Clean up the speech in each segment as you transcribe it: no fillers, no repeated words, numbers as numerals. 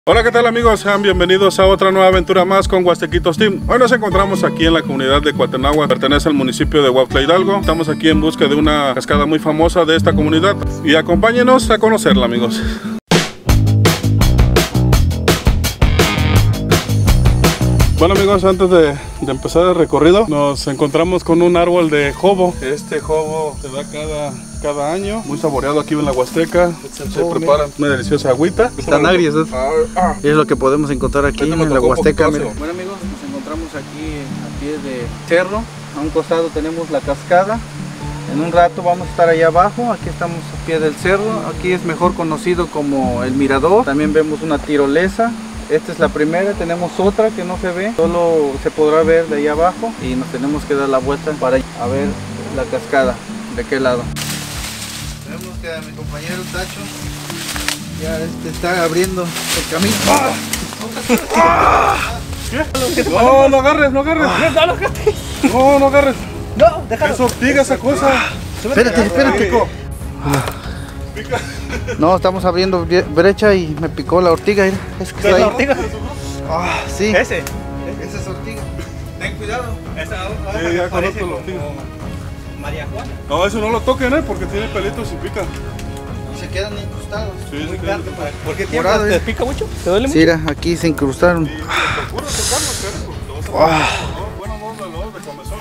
Hola, ¿qué tal amigos? Sean bienvenidos a otra nueva aventura más con Huastequitos Team. Hoy nos encontramos aquí en la comunidad de Cuatenagua, pertenece al municipio de Huautla Hidalgo. Estamos aquí en busca de una cascada muy famosa de esta comunidad y acompáñenos a conocerla, amigos. Bueno amigos, antes de empezar el recorrido nos encontramos con un árbol de jobo. Este jobo se da cada año, muy saboreado aquí en la Huasteca. Se prepara una deliciosa agüita. Están agrios, y es lo que podemos encontrar aquí en la Huasteca. Bueno amigos, nos encontramos aquí a pie de cerro. A un costado tenemos la cascada. En un rato vamos a estar allá abajo. Aquí estamos a pie del cerro. Aquí es mejor conocido como el mirador. También vemos una tirolesa. Esta es la primera, tenemos otra que no se ve, solo se podrá ver de ahí abajo y nos tenemos que dar la vuelta para a ver la cascada, de qué lado. Vemos que a mi compañero Tacho ya está abriendo el camino. ¿Qué? No, no agarres, no agarres. No agarres. No, déjalo. Es ortiga esa cosa. Espérate. No, estamos abriendo brecha y me picó la ortiga. Es que está ahí. ortiga? Sí. Esa es ortiga. Ten cuidado. Sí, ya conozco la ortiga. María Juana. No, eso no lo toquen, porque tiene pelitos y pica. Se quedan incrustados. Sí, se quedan. ¿Por qué tiemblas? ¿Te pica mucho? ¿Te duele mucho? Sí, mira, aquí se incrustaron. Sí, procura tocarlo, porque te vas a bueno, no dolor de comezón.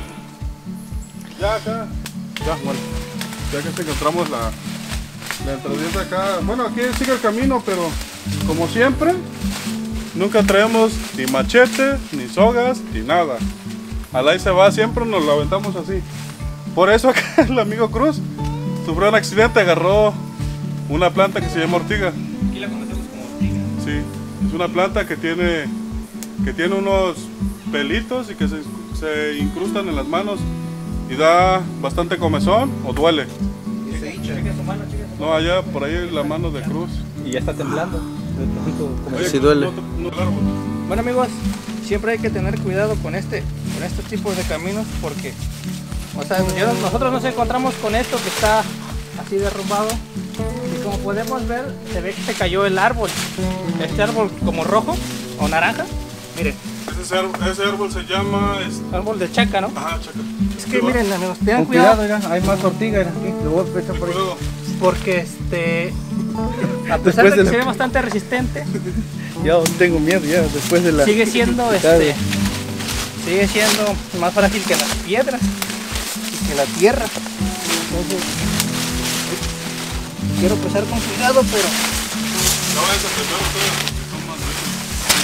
Ya acá. Ya, bueno. Ya que encontramos la entradita acá. Bueno, aquí sigue el camino, pero como siempre, nunca traemos ni machete, ni sogas, ni nada. Al ahí se va, siempre nos lo aventamos así. Por eso acá el amigo Cruz sufrió un accidente, agarró una planta que se llama ortiga. Aquí la conocemos como ortiga. Sí, es una planta que tiene unos pelitos y que se incrustan en las manos y da bastante comezón o duele. Y se hincha. No, allá por ahí la mano de Cruz. Y ya está temblando. Oye, Sí duele. Bueno amigos, siempre hay que tener cuidado con estos tipos de caminos porque, o sea, nosotros nos encontramos con esto que está así derrumbado y como podemos ver se ve que se cayó el árbol. Este árbol como rojo o naranja, miren. Ese árbol se llama... Árbol de chaca, ¿no? Ajá, chaca. Es que miren amigos, tengan Con cuidado, cuidado. mira, hay más ortiga. Aquí, lo voy a echar por ahí. Porque a pesar de que se ve bastante resistente, Ya tengo miedo, ya después de la... sigue siendo más frágil que las piedras y que la tierra. Entonces quiero empezar con cuidado, pero No vayas a primero ustedes porque son más débiles.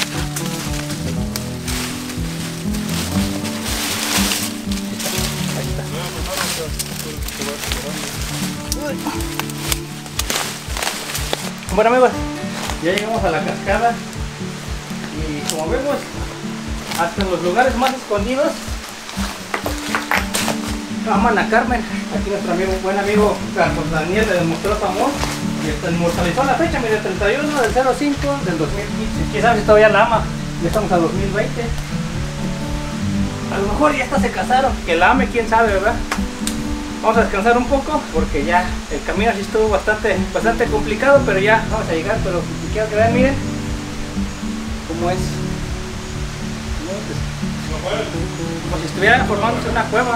ahí está. Bueno amigos, ya llegamos a la cascada y como vemos, hasta en los lugares más escondidos aman a Carmen. Aquí nuestro buen amigo Carlos Daniel le demostró su amor y hasta inmortalizó la fecha, mire, 31 del 05 del 2015. Quién sabe si todavía la ama, ya estamos a 2020. A lo mejor ya hasta se casaron, que la ame, quién sabe, ¿verdad? Vamos a descansar un poco porque ya el camino así estuvo bastante complicado, pero ya vamos a llegar. Pero quiero que vean, miren cómo es, como si estuvieran formándose una cueva.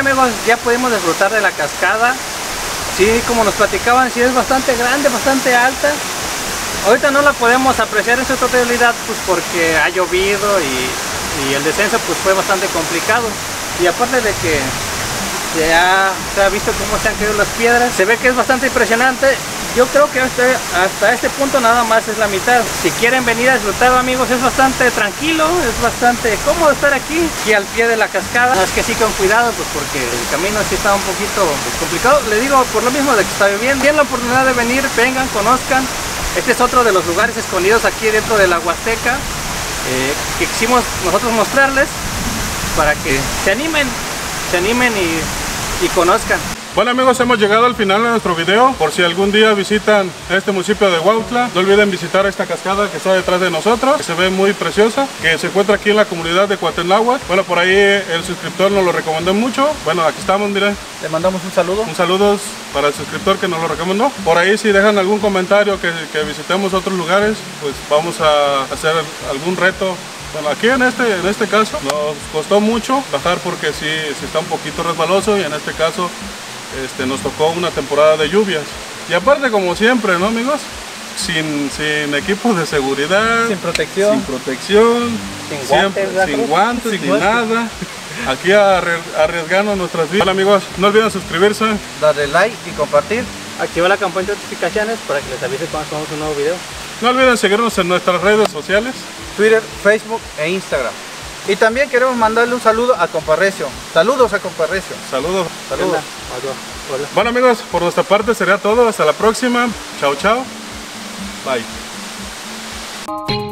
amigos, ya pudimos disfrutar de la cascada. Sí, como nos platicaban, sí es bastante grande, bastante alta. Ahorita no la podemos apreciar en su totalidad pues porque ha llovido y el descenso pues fue bastante complicado. Y aparte de que se ha visto cómo se han caído las piedras, se ve que es bastante impresionante. Yo creo que hasta este punto nada más es la mitad. Si quieren venir a disfrutar, amigos, es bastante tranquilo, es bastante cómodo estar aquí al pie de la cascada. Es que sí, con cuidado, pues porque el camino sí está un poquito complicado. Le digo, por lo mismo de que está bien. Tienen la oportunidad de venir, vengan, conozcan. Este es otro de los lugares escondidos aquí dentro de la Huasteca que quisimos nosotros mostrarles para que se animen y conozcan. Bueno amigos, hemos llegado al final de nuestro video. Por si algún día visitan este municipio de Huautla, no olviden visitar esta cascada que está detrás de nosotros, que se ve muy preciosa, que se encuentra aquí en la comunidad de Cuauhtémoc. Bueno, por ahí el suscriptor nos lo recomendó mucho. Bueno, aquí estamos, miren. Le mandamos un saludo. Un saludo para el suscriptor que nos lo recomendó. Por ahí si dejan algún comentario que visitemos otros lugares, pues vamos a hacer algún reto. Bueno, aquí en este caso nos costó mucho bajar porque sí está un poquito resbaloso y en este caso nos tocó una temporada de lluvias. Y aparte, como siempre, ¿no, amigos? Sin equipos de seguridad, sin protección, sin guantes, ni nada. Aquí arriesgando nuestras vidas. Bueno amigos, no olviden suscribirse, darle like y compartir. Activa la campanita de notificaciones para que les avise cuando subamos un nuevo video. No olviden seguirnos en nuestras redes sociales, Twitter, Facebook e Instagram. Y también queremos mandarle un saludo a Comparrecio. Saludos a Comparrecio. Saludos. Hola. Bueno amigos, por nuestra parte sería todo. Hasta la próxima. Chao, chao. Bye.